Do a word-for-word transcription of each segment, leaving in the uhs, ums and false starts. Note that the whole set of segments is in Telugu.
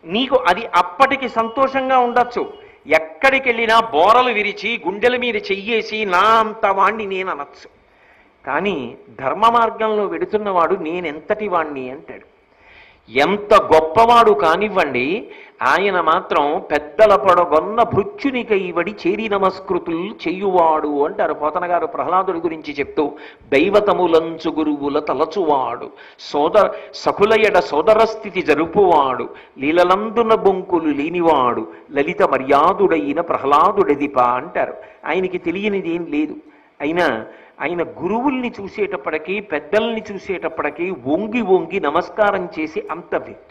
నీకు అది అప్పటికి సంతోషంగా ఉండొచ్చు. ఎక్కడికి వెళ్ళినా బోరలు విరిచి గుండెల మీద చెయ్యేసి నా అంత వాణ్ణి నేను అనొచ్చు. కానీ ధర్మ మార్గంలో వెడుతున్నవాడు నేనెంతటి వాణ్ణి అంటాడు. ఎంత గొప్పవాడు కానివ్వండి, ఆయన మాత్రం పెద్దల పొడగొన్న భృత్యునికైవడి చేరి నమస్కృతులు చెయ్యువాడు అంటారు పోతన గారు ప్రహ్లాదుడి గురించి చెప్తూ. దైవతములంచు గురువుల తలచువాడు, సోదర సకులయడ సోదర స్థితి జరుపువాడు, లీలలందున బొంకులు లేనివాడు, లలిత మర్యాదుడైన ప్రహ్లాదుడదిప అంటారు. ఆయనకి తెలియనిది ఏం లేదు. అయినా ఆయన గురువుల్ని చూసేటప్పటికీ పెద్దల్ని చూసేటప్పటికీ వంగి వంగి నమస్కారం చేసి అంత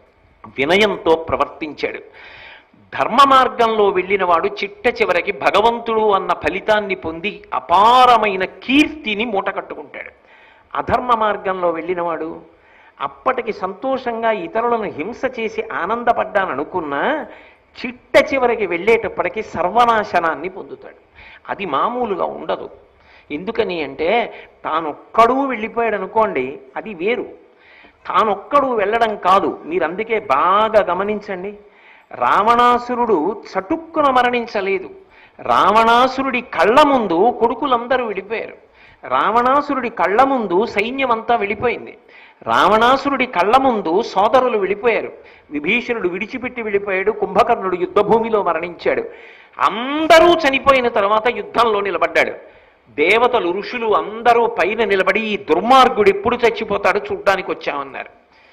వినయంతో ప్రవర్తించాడు. ధర్మ మార్గంలో వెళ్ళిన వాడు చిట్ట చివరికి భగవంతుడు అన్న ఫలితాన్ని పొంది అపారమైన కీర్తిని మూట కట్టుకుంటాడు. అధర్మ మార్గంలో వెళ్ళినవాడు అప్పటికి సంతోషంగా ఇతరులను హింస చేసి ఆనందపడ్డాననుకున్నా చిట్ట చివరికి వెళ్ళేటప్పటికీ సర్వనాశనాన్ని పొందుతాడు. అది మామూలుగా ఉండదు. ఎందుకని అంటే తానొక్కడూ వెళ్ళిపోయాడు అనుకోండి, అది వేరు. తానొక్కడు వెళ్ళడం కాదు. మీరు అందుకే బాగా గమనించండి, రావణాసురుడు చటుక్కున మరణించలేదు. రావణాసురుడి కళ్ళ ముందు కొడుకులందరూ వెళ్ళిపోయారు. రావణాసురుడి కళ్ళ ముందు సైన్యం అంతా వెళ్ళిపోయింది. రావణాసురుడి కళ్ళ ముందు సోదరులు వెళ్ళిపోయారు. విభీషణుడు విడిచిపెట్టి వెళ్ళిపోయాడు. కుంభకర్ణుడు యుద్ధభూమిలో మరణించాడు. అందరూ చనిపోయిన తర్వాత యుద్ధంలో నిలబడ్డాడు. దేవతలు ఋషులు అందరూ పైన నిలబడి ఈ దుర్మార్గుడు ఎప్పుడు చచ్చిపోతాడు చూడ్డానికి వచ్చామన్నారు.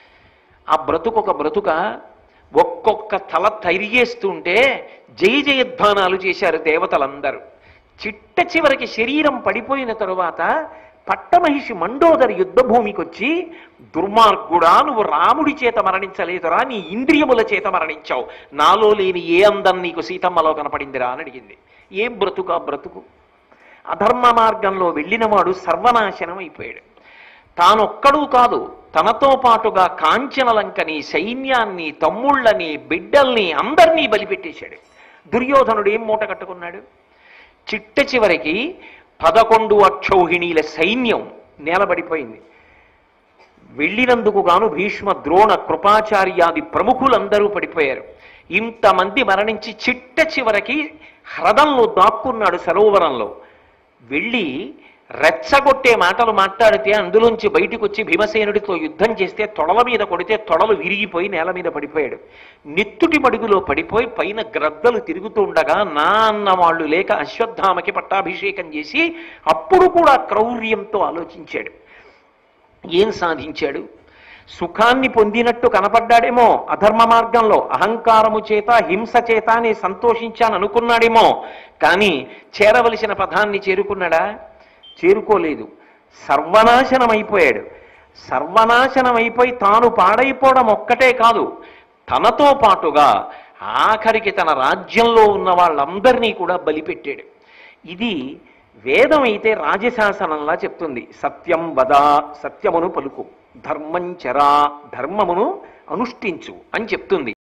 ఆ బ్రతుకు ఒక బ్రతుక. ఒక్కొక్క తల తరిగేస్తుంటే జయ జయధ్వానాలు చేశారు దేవతలందరూ. చిట్ట చివరికి శరీరం పడిపోయిన తరువాత పట్టమహిషి మండోదరి యుద్ధభూమికి వచ్చి, దుర్మార్గుడా, నువ్వు రాముడి చేత మరణించలేదురా, నీ ఇంద్రియముల చేత మరణించావు, నాలో లేని ఏ అందం నీకు సీతమ్మలో కనపడిందిరా అని అడిగింది. ఏం బ్రతుకు ఆ బ్రతుకు! అధర్మ మార్గంలో వెళ్ళినవాడు సర్వనాశనం అయిపోయాడు. తానొక్కడూ కాదు, తనతో పాటుగా కాంచనలంకని, సైన్యాన్ని, తమ్ముళ్ళని, బిడ్డల్ని అందరినీ బలిపెట్టేశాడు. దుర్యోధనుడు ఏం మూట కట్టుకున్నాడు? చిట్ట చివరికి పదకొండు అక్షౌహిణీల సైన్యం నేలబడిపోయింది. వెళ్ళినందుకు గాను భీష్మ, ద్రోణ, కృపాచార్యాది ప్రముఖులందరూ పడిపోయారు. ఇంతమంది మరణించి చిట్ట చివరికి హ్రదంలో దాక్కున్నాడు సరోవరంలో. వెళ్ళి రెచ్చగొట్టే మాటలు మాట్లాడితే అందులోంచి బయటకు వచ్చి భీమసేనుడితో యుద్ధం చేస్తే తొడల మీద కొడితే తొడలు విరిగిపోయి నేల మీద పడిపోయాడు. నెత్తుటి మడుగులో పడిపోయి పైన గ్రద్దలు తిరుగుతూ ఉండగా నా అన్న వాళ్ళు లేక అశ్వత్థామకి పట్టాభిషేకం చేసి అప్పుడు కూడా క్రౌర్యంతో ఆలోచించాడు. ఏం సాధించాడు? సుఖాన్ని పొందినట్టు కనపడ్డాడేమో అధర్మ మార్గంలో, అహంకారము చేత హింస చేత అని సంతోషించాను అనుకున్నాడేమో, కానీ చేరవలసిన పదాన్ని చేరుకున్నాడా? చేరుకోలేదు. సర్వనాశనం అయిపోయాడు. సర్వనాశనం అయిపోయి తాను పాడైపోవడం ఒక్కటే కాదు, తనతో పాటుగా ఆఖరికి తన రాజ్యంలో ఉన్న వాళ్ళందరినీ కూడా బలిపెట్టాడు. ఇది వేదం అయితే రాజశాసనంలా చెప్తుంది. సత్యం వద, సత్యమును పలుకు, ధర్మంచరా, ధర్మమును అనుష్ఠించు అని చెప్తుంది.